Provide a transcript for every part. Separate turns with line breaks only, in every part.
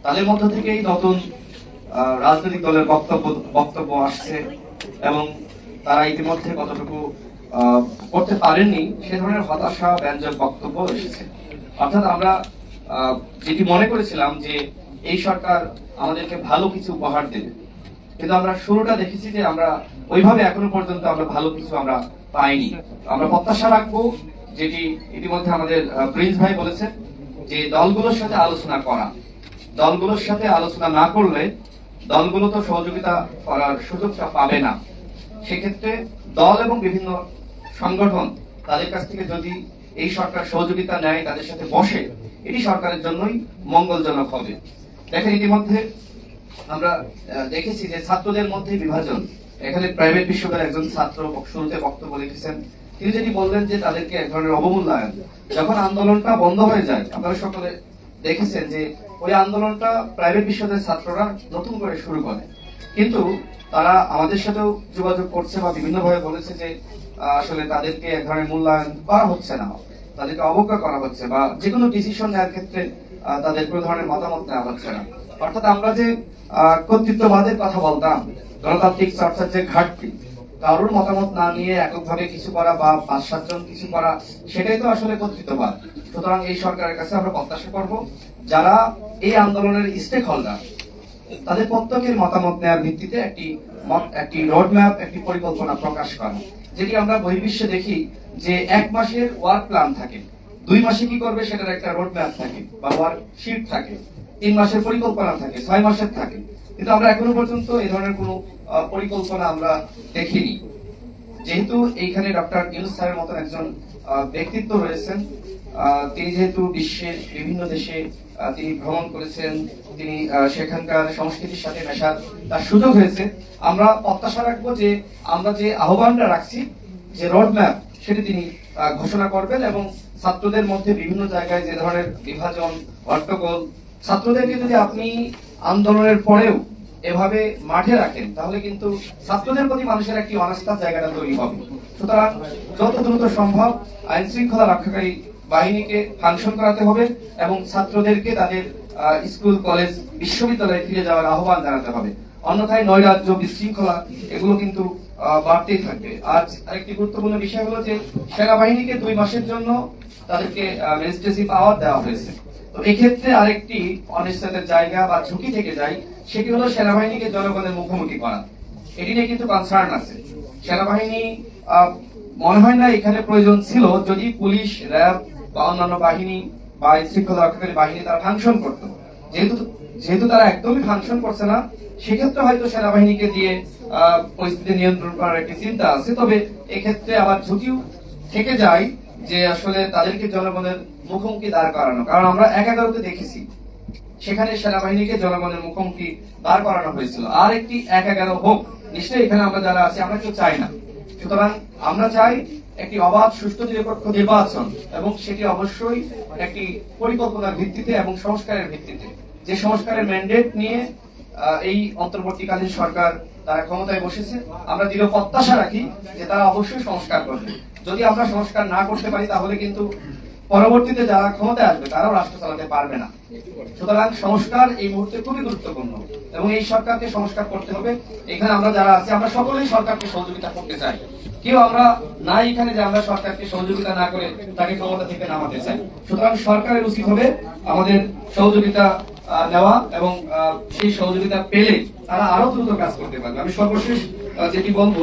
তাদের মধ্য থেকেই নতুন রাজনৈতিক দলের বক্তব্য আসছে এবং তারা ইতিমধ্যে কতটুকু করতে পারেননি সে ধরনের হতাশা ব্যঞ্জক বক্তব্য এসেছে। অর্থাৎ আমরা যেটি মনে করেছিলাম যে এই সরকার আমাদেরকে ভালো কিছু উপহার দেবে, কিন্তু আমরা শুরুটা দেখেছি যে আমরা ওইভাবে এখনো পর্যন্ত আমরা ভালো কিছু আমরা পাইনি। আমরা প্রত্যাশা রাখবো যেটি ইতিমধ্যে আমাদের প্রিন্স ভাই বলেছেন যে দলগুলোর সাথে আলোচনা করা। দলগুলোর সাথে আলোচনা না করলে দলগুলো তো সহযোগিতা করার সুযোগটা পাবে না। সেক্ষেত্রে দল এবং বিভিন্ন সংগঠন তাদের কাছ থেকে যদি এই সরকার সহযোগিতা নেয়, তাদের সাথে বসে, এটি সরকারের জন্যই মঙ্গলজনক হবে। দেখেন ইতিমধ্যে আমরা দেখেছি যে ছাত্রদের মধ্যে বিভাজন। এখানে প্রাইভেট বিশ্ববিদ্যালয়ের একজন ছাত্র শুরুতে বক্তব্য লিখেছেন, তিনি যেটি বললেন যে তাদেরকে এক ধরনের অবমূল্যায়ন। যখন আন্দোলনটা বন্ধ হয়ে যায়, আপনারা সকলে দেখেছেন যে ওই আন্দোলনটা প্রাইভেট বিশ্ববিদ্যালয়ের ছাত্ররা নতুন করে শুরু করে, কিন্তু তারা আমাদের সাথেও যোগাযোগ করছে বা বিভিন্ন ভাবে বলেছে যে আসলে তাদেরকে এক ধরনের মূল্যায়ন করা হচ্ছে না, তাদেরকে অবজ্ঞা করা হচ্ছে বা যে কোনো ডিসিশন নেওয়ার ক্ষেত্রে তাদের কোনো ধরনের মতামত নেওয়া হচ্ছে না। অর্থাৎ আমরা যে কর্তৃত্ববাদের কথা বলতাম, গণতান্ত্রিক চর্চার যে ঘাটতি, কারোর মতামত না নিয়ে এককভাবে কিছু করা বা ৫-৭ জন কিছু করা, সেটাই তো আসলে কর্তৃত্ববাদ। সুতরাং এই সরকারের কাছে আমরা প্রত্যাশা করব যারা এই আন্দোলনের স্টেক হোল্ডার, তাদের প্রত্যেকের মতামত নেওয়ার ভিত্তিতে একটি রোডম্যাপ, একটি পরিকল্পনা প্রকাশ করা, যেটি আমরা বহির্বিশ্বে দেখি যে ১ মাসের ওয়ার্ক প্ল্যান থাকে, ২ মাসে কি করবে সেটার একটা রোডম্যাপ থাকে বা ওয়ার্ক শিট থাকে, ৩ মাসের পরিকল্পনা থাকে, ৬ মাসের থাকে, কিন্তু আমরা এখনো পর্যন্ত এই ধরনের কোনো পরিকল্পনা আমরা দেখিনি। যেহেতু এইখানে ডক্টর ইউনূস স্যারের মতন একজন ব্যক্তিত্ব রয়েছেন, তিনি যেহেতু বিশ্বের বিভিন্ন দেশে তিনি ভ্রমণ করেছেন, তিনি সেখানকার সংস্কৃতির সাথে মেশার তার সুযোগ হয়েছে, আমরা প্রত্যাশা রাখবো যে আমরা যে আহ্বানটা রাখছি, যে রোডম্যাপ, সেটি তিনি ঘোষণা করবেন এবং ছাত্রদের মধ্যে বিভিন্ন জায়গায় যে ধরনের বিভাজন, হট্টগোল, ছাত্রদেরকে যদি আপনি আন্দোলনের পরেও এভাবে মাঠে রাখেন, তাহলে কিন্তু ছাত্রদের প্রতি মানুষের একটি অনাস্থার জায়গাটা তৈরি হবে। সুতরাং যত দ্রুত সম্ভব আইন শৃঙ্খলা রক্ষাকারী বাহিনীকে ফাংশন করাতে হবে এবং ছাত্রদেরকে তাদের স্কুল, কলেজ, বিশ্ববিদ্যালয়ে ফিরে যাওয়ার আহ্বান জানাতে হবে। অন্যথায় নৈরাজ্য, বিশৃঙ্খলা এগুলো কিন্তু বাড়তেই থাকবে। আজ আরেকটি গুরুত্বপূর্ণ বিষয় হলো যে সেনাবাহিনীকে ২ মাসের জন্য তাদেরকে ম্যাজিস্ট্রেসি পাওয়ার দেওয়া হয়েছে। তো এক্ষেত্রে আরেকটি অনিশ্চয়তার জায়গা বা ঝুঁকি থেকে যায়, সেটি হলো সেনাবাহিনীকে জনগণের মুখোমুখি করা। এটি নিয়ে কিন্তু কনসার্ন আছে। সেনাবাহিনী মনে হয় না এখানে প্রয়োজন ছিল, যদি পুলিশ, র্যাব বা অন্যান্য বাহিনী বা শৃঙ্খলা রক্ষাকারী বাহিনী তারা ফাংশন করতো। যেহেতু তারা একদমই ফাংশন করছে না, সেক্ষেত্রে হয়তো সেনাবাহিনীকে দিয়ে পরিস্থিতি নিয়ন্ত্রণ করার একটি চিন্তা আছে। তবে এক্ষেত্রে আবার ঝুঁকিও থেকে যায় যে আসলে তাদেরকে জনগণের মুখোমুখি দাঁড় করানো, কারণ আমরা ১/১১-তে দেখেছি সেখানে সেনাবাহিনীকে জনগণের মুখোমুখি দাঁড় করানো হয়েছিল। আর একটি ১/১১ হোক, নিশ্চয়ই এখানে আমরা যারা আছি আমরা কেউ চাই না। সুতরাং আমরা চাই একটি অবাধ, সুষ্ঠু, নিরপেক্ষ নির্বাচন এবং সেটি অবশ্যই একটি পরিকল্পনার ভিত্তিতে এবং সংস্কারের ভিত্তিতে, যে সংস্কারের ম্যান্ডেট নিয়ে এই অন্তর্বর্তীকালীন সরকার তারা ক্ষমতায় বসেছে। আমরা দৃঢ় প্রত্যাশা রাখি যে তারা অবশ্যই সংস্কার করবে। যদি আমরা সংস্কার না করতে পারি, তাহলে কিন্তু পরবর্তীতে যারা ক্ষমতায় আসবে তারাও রাষ্ট্র চালাতে পারবে না। সুতরাং সংস্কার এই মুহূর্তে খুবই গুরুত্বপূর্ণ এবং এই সরকারকে সংস্কার করতে হবে। এখানে আমরা যারা আছি আমরা সকলেই সরকারকে সহযোগিতা করতে চাই। কেউ আমরা না এখানে যে আমরা সরকারকে সহযোগিতা না করে তাকে ক্ষমতা থেকে নামাতে চাই। সুতরাং সরকারের উচিত হবে আমাদের সহযোগিতা নেওয়া এবং সেই সহযোগিতা পেলে তারা আরো দ্রুত কাজ করতে পারবে। আমি সর্বশেষ যেটি বলবো,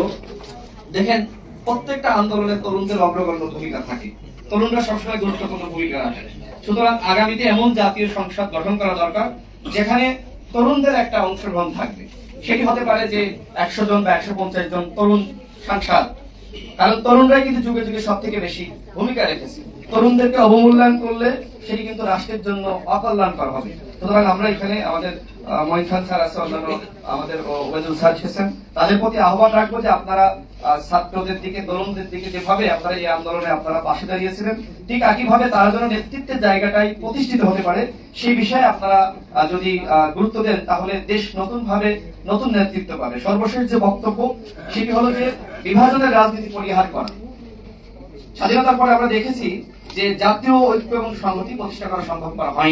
দেখেন প্রত্যেকটা আন্দোলনে তরুণদের অগ্রগণ্য ভূমিকা থাকে, তরুণরা সবসময় গুরুত্বপূর্ণ ভূমিকা রাখে। সুতরাং আগামীতে এমন জাতীয় সংসদ গঠন করা দরকার যেখানে তরুণদের একটা অংশগ্রহণ থাকবে। সেটি হতে পারে যে ১০০ জন বা ১৫০ জন তরুণ সাংসদ, কারণ তরুণরাই কিন্তু যুগে যুগে সব থেকে বেশি ভূমিকা রেখেছে। তরুণদেরকে অবমূল্যায়ন করলে সেটি কিন্তু রাষ্ট্রের জন্য অকল্যাণকর হবে। সুতরাং আমরা এখানে আমাদের মঈন খান স্যার আছে, অন্যান্য আমাদের ওয়েদুল স্যার এসেছেন, তাদের প্রতি আহ্বান রাখবো যে আপনারা ছাত্রদের দিকে, তরুণদের দিকে যেভাবে আপনারা এই আন্দোলনে আপনারা পাশে দাঁড়িয়েছিলেন, ঠিক একইভাবে তারা যেন নেতৃত্বের জায়গাটাই প্রতিষ্ঠিত হতে পারে, সেই বিষয়ে আপনারা যদি গুরুত্ব দেন, তাহলে দেশ নতুন ভাবে নতুন নেতৃত্ব পাবে। সর্বশেষ যে বক্তব্য, সেটি হলো যে বিভাজনের রাজনীতি পরিহার করা। স্বাধীনতার পরে আমরা দেখেছি যে জাতীয় ঐক্য এবং সংহতি প্রতিষ্ঠা করা সম্ভব করা হয়নি।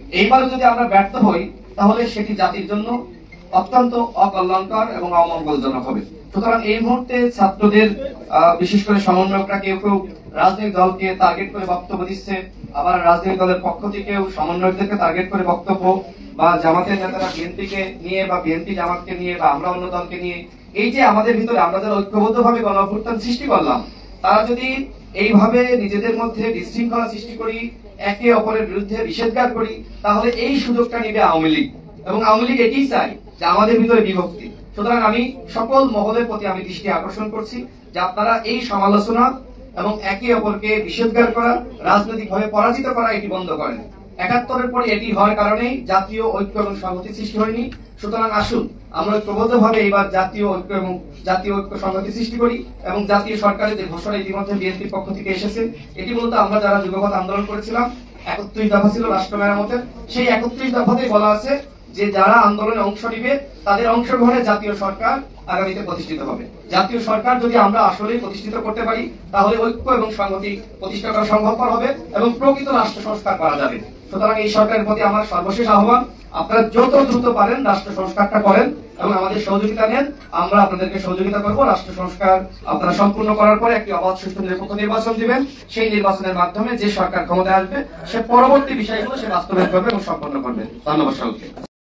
এইবারও যদি আমরা ব্যর্থ হই তাহলে সেটি জাতির জন্য অত্যন্ত অকল্যাণকর এবং অমঙ্গলজনক হবে। সুতরাং এই মুহূর্তে ছাত্রদের বিশেষ করে সমন্বয়করা কেউ কেউ রাজনৈতিক দলকে টার্গেট করে বক্তব্য দিচ্ছে, আবার রাজনৈতিক দলের পক্ষ থেকেও সমন্বয়কদেরকে টার্গেট করে বক্তব্য, বা জামাতের নেতারা বিএনপিকে নিয়ে বা বিএনপি জামাতকে নিয়ে বা আমরা অন্য দলকে নিয়ে, এই যে আমাদের ভিতরে আমরা যারা ঐক্যবদ্ধভাবে গণ অভ্যুত্থান সৃষ্টি করলাম, তারা যদি এইভাবে নিজেদের মধ্যে বিশৃঙ্খলা সৃষ্টি করি, একে অপরের বিরুদ্ধে নিষেধাজ্ঞা করি, তাহলে এই সুযোগটা নিবে আওয়ামী লীগ, এবং আওয়ামী লীগ এটাই চাই যে আমাদের ভিতরে বিভক্তি। সুতরাং আমি সকল মহলের প্রতি আমি দৃষ্টি আকর্ষণ করছি যে আপনারা এই সমালোচনা এবং একে অপরকে নিষেধাজ্ঞা করা, রাজনৈতিকভাবে পরাজিত করা, এটি বন্ধ করেন। ৭১-এর পরে এটি হওয়ার কারণেই জাতীয় ঐক্য এবং সংহতি সৃষ্টি হয়নি। সুতরাং আসুন আমরা ঐক্যবদ্ধভাবে এবার জাতীয় ঐক্য এবং জাতীয় ঐক্য সংহতি সৃষ্টি করি, এবং জাতীয় সরকারের যে ঘোষণা ইতিমধ্যে বিএনপির পক্ষ থেকে এসেছে, এটি মূলত আমরা যারা যুগপৎ আন্দোলন করেছিলাম ৩১ দফা ছিল রাষ্ট্র মেরামতের, সেই ৩১ দফাতেই বলা আছে যে যারা আন্দোলনে অংশ নিবে তাদের অংশগ্রহণে জাতীয় সরকার আগামীতে প্রতিষ্ঠিত হবে। জাতীয় সরকার যদি আমরা আসলেই প্রতিষ্ঠিত করতে পারি তাহলে ঐক্য এবং সংহতি প্রতিষ্ঠা করা সম্ভবপর হবে এবং প্রকৃত রাষ্ট্র সংস্কার করা যাবে। সুতরাং এই সরকারের প্রতি আমার সর্বশেষ আহ্বান, আপনারা যত দ্রুত পারেন রাষ্ট্র সংস্কারটা করেন এবং আমাদের সহযোগিতা নেন, আমরা আপনাদেরকে সহযোগিতা করব। রাষ্ট্র সংস্কার আপনারা সম্পূর্ণ করার পরে একটি অবাধ, সুষ্ঠু, নিরপেক্ষ নির্বাচন দিবেন। সেই নির্বাচনের মাধ্যমে যে সরকার ক্ষমতায় আসবে সে পরবর্তী বিষয়গুলো সে বাস্তবায়ন করবে এবং সম্পন্ন করবে। ধন্যবাদ সকলকে।